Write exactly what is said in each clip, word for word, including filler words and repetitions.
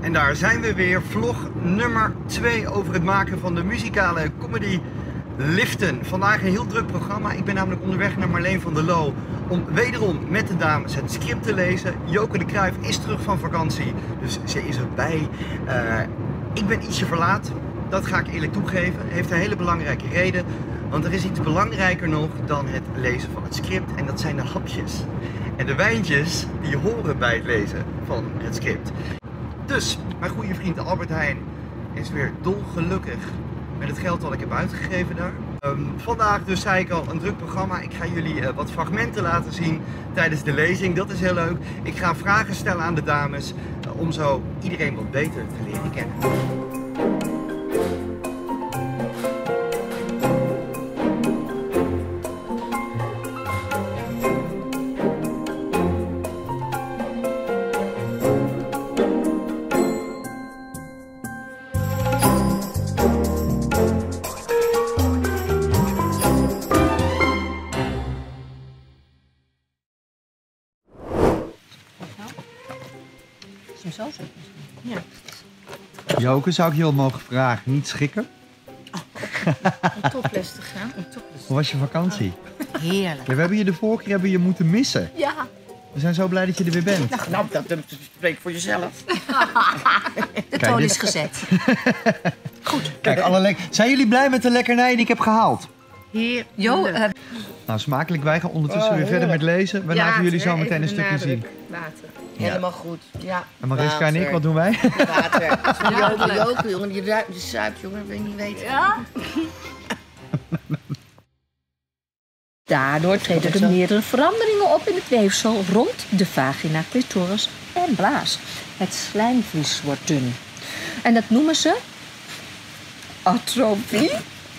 En daar zijn we weer, vlog nummer twee over het maken van de muzikale comedy Liften. Vandaag een heel druk programma. Ik ben namelijk onderweg naar Marleen van der Loo om wederom met de dames het script te lezen. Joke de Cruijff is terug van vakantie, dus ze is erbij. Uh, ik ben ietsje verlaat, dat ga ik eerlijk toegeven. Heeft een hele belangrijke reden, want er is iets belangrijker nog dan het lezen van het script en dat zijn de hapjes. En de wijntjes die horen bij het lezen van het script. Dus mijn goede vriend Albert Heijn is weer dolgelukkig met het geld dat ik heb uitgegeven daar. Um, vandaag dus zei ik al een druk programma. Ik ga jullie uh, wat fragmenten laten zien tijdens de lezing. Dat is heel leuk. Ik ga vragen stellen aan de dames uh, om zo iedereen wat beter te leren kennen. Zo ja. Joke, zou ik je al mogen vragen? Niet schrikken? Oh, om topless te gaan. Om topless. Hoe was je vakantie? Oh, heerlijk. Ja, we hebben je de vorige keer hebben je moeten missen. Ja. We zijn zo blij dat je er weer bent. Nou, nou dat, dat spreekt voor jezelf. De toon is gezet. Goed. Kijk, alle le zijn jullie blij met de lekkernij die ik heb gehaald? Heerlijk. Jo, uh... Nou, smakelijk. Wij gaan ondertussen oh, weer verder met lezen. Waarna gaan jullie zo meteen een stukje zien. Water. Helemaal goed. Ja. En Mariska en ik, wat doen wij? Water. Joke, Joke, jongen, die ruikt de zuip, jongen, dat wil je niet weten. Ja. Daardoor treden er meerdere veranderingen op in het weefsel rond de vagina, clitoris en blaas. Het slijmvlies wordt dun. En dat noemen ze atrofie.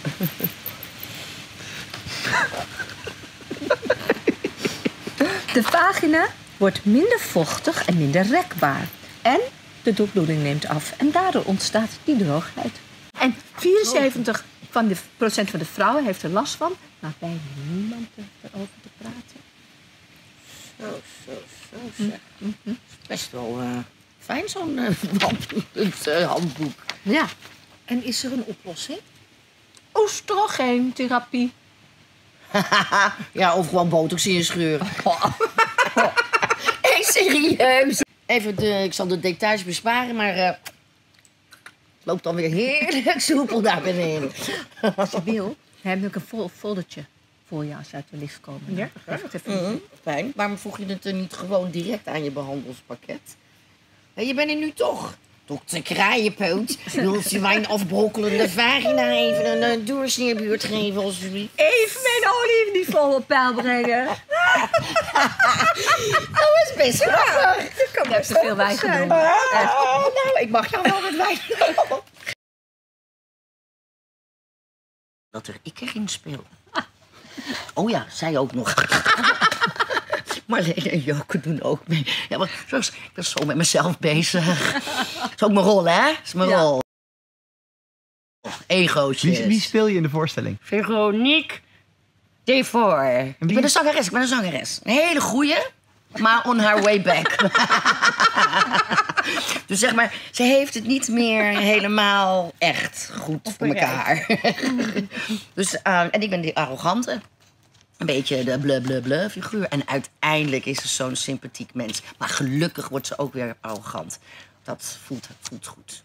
De vagina wordt minder vochtig en minder rekbaar. En de doorbloeding neemt af. En daardoor ontstaat die droogheid. En vierenzeventig van de, procent van de vrouwen heeft er last van. Maar bijna niemand erover te praten. Zo, zo, zo zeg. Mm-hmm. Best wel uh, fijn zo'n uh, uh, handboek. Ja. En is er een oplossing? Oestrogeen-therapie. Ja, of gewoon botox in je scheur. Hé, hey, serieus. Even, de, ik zal de details besparen, maar uh, het loopt dan weer heerlijk soepel daar beneden. Als je wil, heb ik een vol foldertje voor je als je uit de lift komen. Ja, graag. Even mm-hmm. Fijn. Waarom voeg je het er niet gewoon direct aan je behandelspakket? Ja, je bent er nu toch. Dokter Kraaienpoot, wil je mijn afbrokkelende vagina even een, een doorsneerbuurt geven, alsjeblieft? Even mijn oliefniveau op peil brengen. Dat is best grappig. Ik kan best te veel wijn gaan doen. Oh, nou, ik mag jou wel wat wijn. Dat er ik erin speel. Oh ja, zij ook nog. Marleen en Joke doen ook mee. Ja, maar zo, ik ben zo met mezelf bezig. Dat is ook mijn rol, hè? Dat is mijn ja. rol. Egootjes. Wie, wie speel je in de voorstelling? Veronique Devor. Ik ben een zangeres, ik ben een zangeres. Een hele goeie, maar on her way back. Dus zeg maar, ze heeft het niet meer helemaal echt goed voor elkaar. Dus, uh, en ik ben die arrogante. Een beetje de bleu bleu bleu figuur. En uiteindelijk is ze zo'n sympathiek mens. Maar gelukkig wordt ze ook weer arrogant. Dat voelt, voelt goed.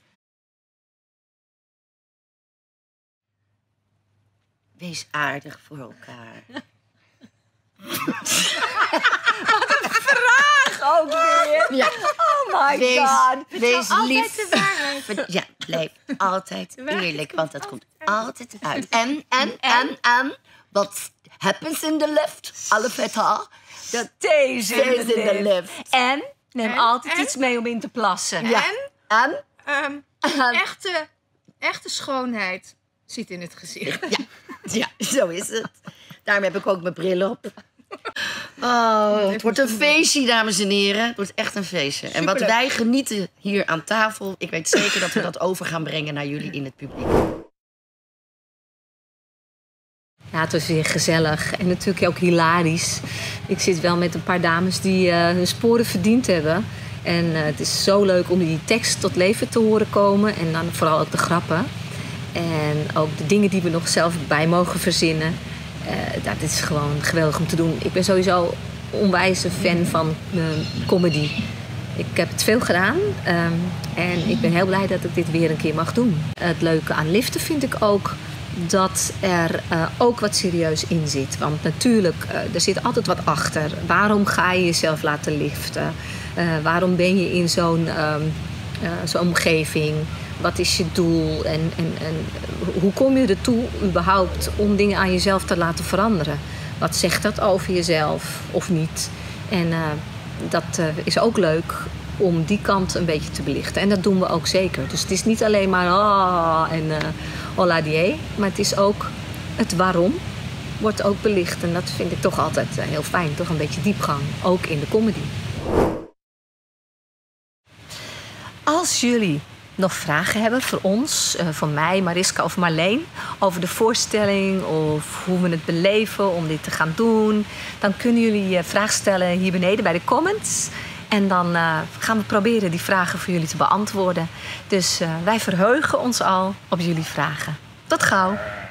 Wees aardig voor elkaar. Wat een vraag ook weer. Ja. Oh my wees, god. Wees lief. De waarheid. Ja, blijf altijd eerlijk. Want dat komt altijd uit. En, en, en, en. Wat happens in the lift? Alle feta. De thee is in de lift. lift. En neem en, altijd en? iets mee om in te plassen. Ja. En? En? Um, echte, echte schoonheid zit in het gezicht. Ja, ja, zo is het. Daarom heb ik ook mijn bril op. Oh, het wordt een feestje, dames en heren. Het wordt echt een feestje. En wat wij genieten hier aan tafel, ik weet zeker dat we dat over gaan brengen naar jullie in het publiek. Ja, het was weer gezellig en natuurlijk ook hilarisch. Ik zit wel met een paar dames die uh, hun sporen verdiend hebben. En uh, het is zo leuk om die tekst tot leven te horen komen. En dan vooral ook de grappen. En ook de dingen die we nog zelf bij mogen verzinnen. Uh, dat is gewoon geweldig om te doen. Ik ben sowieso onwijs een fan van uh, comedy. Ik heb het veel gedaan. Um, en ik ben heel blij dat ik dit weer een keer mag doen. Het leuke aan liften vind ik ook dat er uh, ook wat serieus in zit. Want natuurlijk, uh, er zit altijd wat achter. Waarom ga je jezelf laten liften? Uh, waarom ben je in zo'n um, uh, zo'n omgeving? Wat is je doel? En, en, en hoe kom je ertoe überhaupt om dingen aan jezelf te laten veranderen? Wat zegt dat over jezelf of niet? En uh, dat uh, is ook leuk om die kant een beetje te belichten. En dat doen we ook zeker. Dus het is niet alleen maar ah en uh, hola die, maar het is ook het waarom wordt ook belicht. En dat vind ik toch altijd uh, heel fijn. Toch een beetje diepgang, ook in de comedy. Als jullie nog vragen hebben voor ons, uh, voor mij, Mariska of Marleen, over de voorstelling of hoe we het beleven om dit te gaan doen, dan kunnen jullie je vraag stellen hier beneden bij de comments. En dan uh, gaan we proberen die vragen voor jullie te beantwoorden. Dus uh, wij verheugen ons al op jullie vragen. Tot gauw!